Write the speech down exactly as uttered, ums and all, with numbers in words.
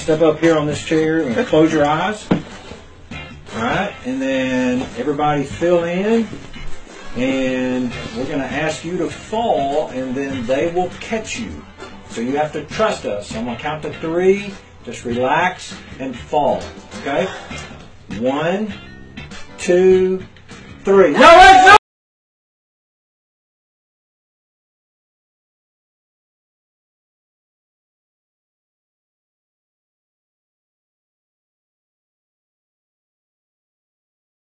step up here on this chair and close your eyes. All right, and then everybody fill in, and we're going to ask you to fall, and then they will catch you. So you have to trust us. So I'm going to count to three. Just relax and fall. Okay? One, two, three. No, wait, no!